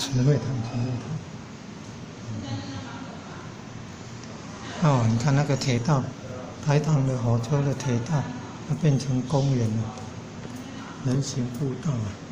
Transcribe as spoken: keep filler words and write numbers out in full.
慈惠堂，慈惠堂。哦，你看那个铁道，台糖的火车的铁道，它变成公园了，人行步道啊。